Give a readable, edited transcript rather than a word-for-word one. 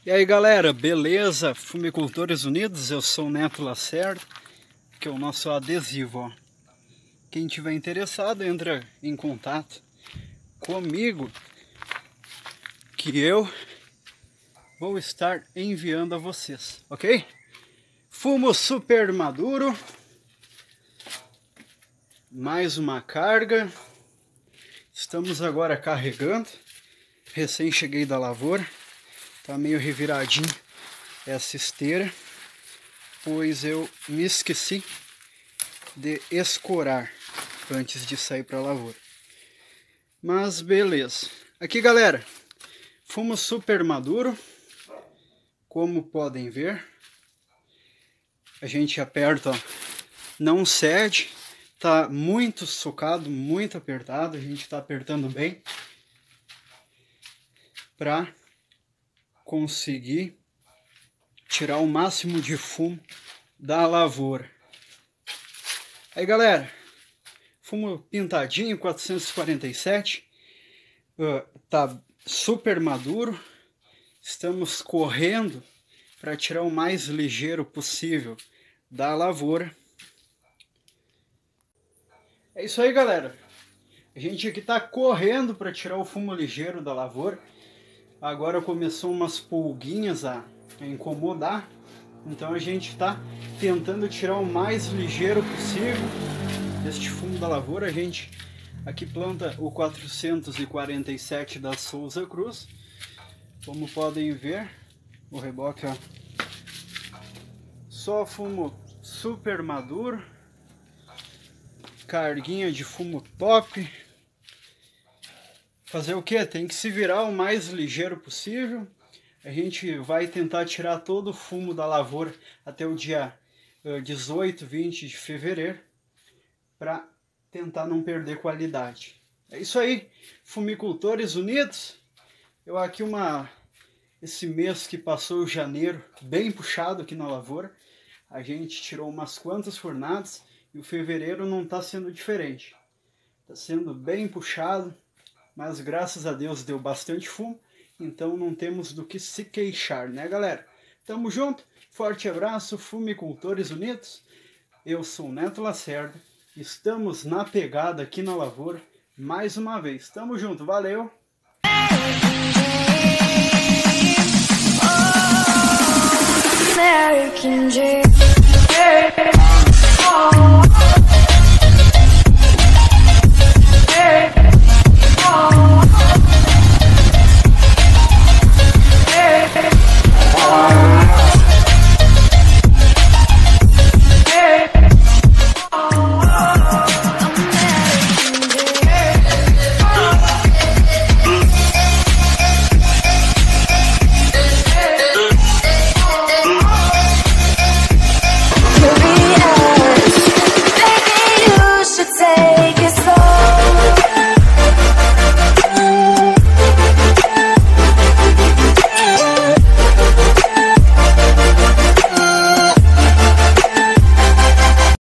E aí galera, beleza? Fumicultores Unidos, eu sou o Neto Lacerda, que é o nosso adesivo, ó. Quem tiver interessado, entra em contato comigo, que eu vou estar enviando a vocês, ok? Fumo super maduro, mais uma carga, estamos agora carregando, recém cheguei da lavoura. Tá meio reviradinho essa esteira, pois eu me esqueci de escorar antes de sair para a lavoura. Mas beleza. Aqui galera, fumo super maduro, como podem ver. A gente aperta, ó, não cede, tá muito socado, muito apertado. A gente tá apertando bem para conseguir tirar o máximo de fumo da lavoura. Aí galera, fumo pintadinho 447, tá super maduro. Estamos correndo para tirar o mais ligeiro possível da lavoura. É isso aí galera, a gente aqui tá correndo para tirar o fumo ligeiro da lavoura. Agora começou umas pulguinhas a incomodar, então a gente está tentando tirar o mais ligeiro possível deste fumo da lavoura. A gente aqui planta o 447 da Souza Cruz, como podem ver, o reboque, ó, só fumo super maduro, carguinha de fumo top. Fazer o que? Tem que se virar o mais ligeiro possível. A gente vai tentar tirar todo o fumo da lavoura até o dia 18, 20 de fevereiro, para tentar não perder qualidade. É isso aí, Fumicultores Unidos. Eu aqui esse mês que passou, janeiro, bem puxado aqui na lavoura. A gente tirou umas quantas fornadas e o fevereiro não está sendo diferente. Está sendo bem puxado. Mas graças a Deus deu bastante fumo, então não temos do que se queixar, né galera? Tamo junto, forte abraço, Fumicultores Unidos. Eu sou o Neto Lacerda, estamos na pegada aqui na lavoura, mais uma vez. Tamo junto, valeu! American Dream.